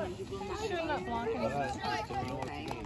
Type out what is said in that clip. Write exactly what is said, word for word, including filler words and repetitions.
Sure, I'm not blocking. Alright, so we know what to do.